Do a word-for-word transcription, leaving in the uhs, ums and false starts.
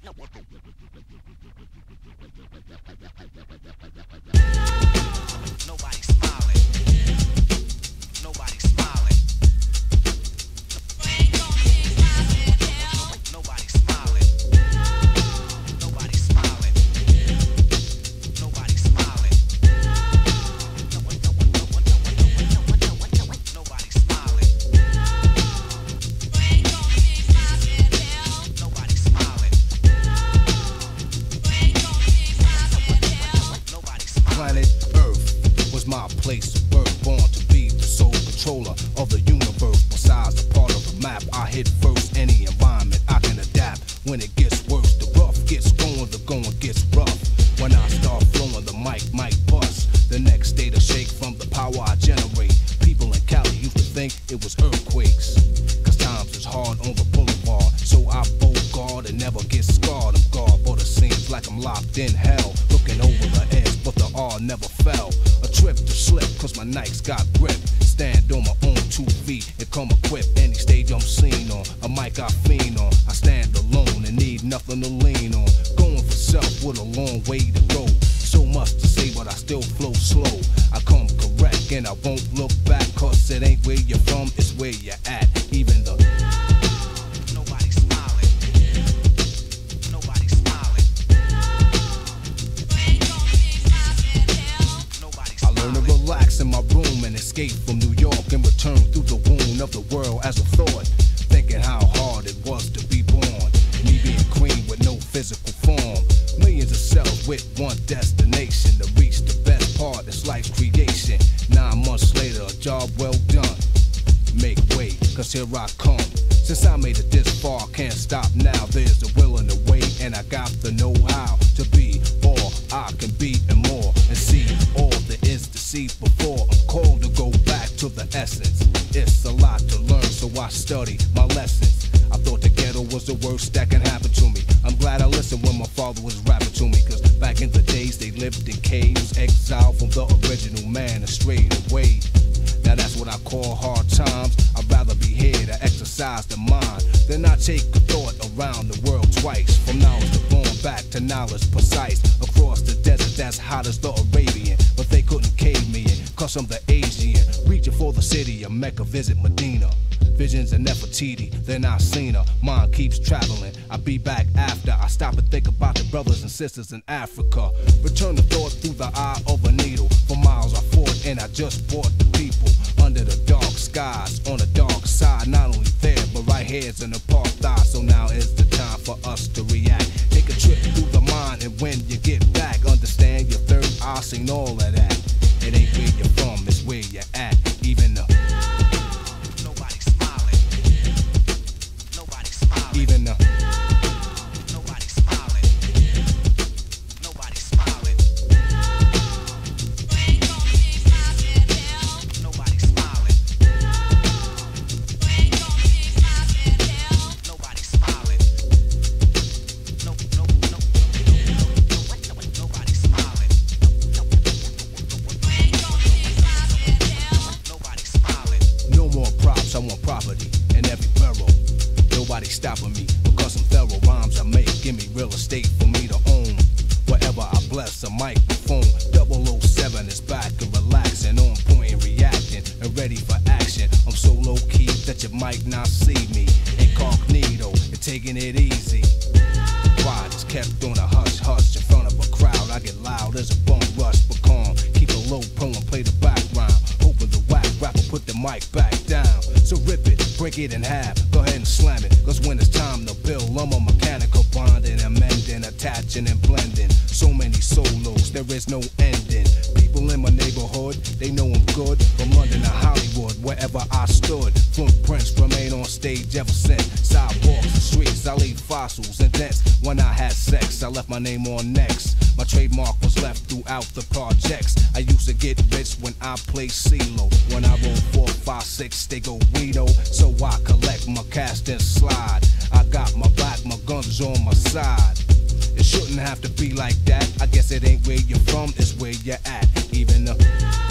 Nobody smiling. Nobody smiling. Nobody smiling. Nobody smiling. Nobody smiling. Nobody smiling. Nobody smiling. Nobody smiling. Planet Earth was my place of birth, born to be the sole controller of the universe. Besides a part of the map, I hit first. Any environment I can adapt. When it gets worse, the rough gets going, the going gets rough. When I start flowing, the mic might bust. The next day to shake from the power I generate. People in Cali used to think it was earthquakes, cause times is hard on the boulevard. So I bogart and never get scarred. I'm guard, but it seems like I'm locked in hell. Looking over the edge, but the R never fell. A trip to slip, cause my Nikes got grip. Stand on my own two feet and come equipped. Any stage I'm seen on, a mic I fiend on. I stand alone and need nothing to lean on. Going for self with a long way to go. So much to say, but I still flow slow. I come correct and I won't look back, cause it ain't where you're from, it's where you're at. Even the Nobody smiling. Nobody smiling. Nobody I learn to smiling. relax in my room and escape from New York and return through the wound of the world as a thought. Thinking how hard it was to be born. Me being queen with no physical form. Millions of cells with one destination to reach the best part. It's life's creation. Nine months later, a job well done. Make way, cause here I come. Since I made it this far, can't stop now. There's the will and the way, and I got the know-how to be all I can be and more, and see all there is to see before I'm called to go back to the essence. It's a lot to learn, so I study my lessons. I thought the ghetto was the worst that can happen to me. I'm glad I listened when my father was rapping to me, cause back in the days they lived in caves, exiled from the original man and strayed away. Now that's what I call hard times. I'd rather be here to exercise the mind than I take a thought around the world twice. From knowledge to born back to knowledge precise. Across the desert that's hot as the Arabian, but they couldn't cave me in, cause I'm the Asian. Reaching for the city of Mecca, visit Medina. Visions of Nefertiti, then I seen her. Mind keeps traveling. I'll be back after I stop and think about the brothers and sisters in Africa. Return the thought through the eye of a needle. For miles I fought and I just brought the people under the dark skies on the dark side. Not only there, but right here's an apartheid. So now is the time for us to react. Take a trip through the mind, and when you get back, understand your third eye seen all of that. It ain't where you're from, it's where you're at. Even the Nobody smiling. Nobody smiling. Even the Nobody smiling. Nobody smiling. Nobody smiling. Nobody smiling. No, no, no, no, no, no, nobody smiling. Nobody smiling. no more props, I want property in every borough. Nobody stopping me because some thorough rhymes I make give me real estate for me to own. Wherever I bless a microphone, double oh seven is back and relaxing, on point and reacting and ready for action. I'm so low key that you might not see me incognito and taking it easy. Quiet is kept on a hush hush in front of a crowd. I get loud as a bum rush, but calm. Keep a low pro and play the background. Hoping the whack rapper put the mic back down. So rip it, break it in half, go ahead and slam it. Cause when it's time to build, I'm a mechanical bonding, amending, attaching and blending. So many solos, there is no ending. People in my neighborhood, they know I'm good. From London to Hollywood, wherever I stood. Footprints remain on stage ever since. Sidewalks, the streets, I leave fossils and dents. When I had sex, I left my name on next. My trademark was left throughout the projects. I used to get rich when I played CeeLo. When I roll four, five, six, they go Guido. So I collect my cash and slide. I got my back, my guns on my side. It shouldn't have to be like that. I guess it ain't where you're from, it's where you're at. Even the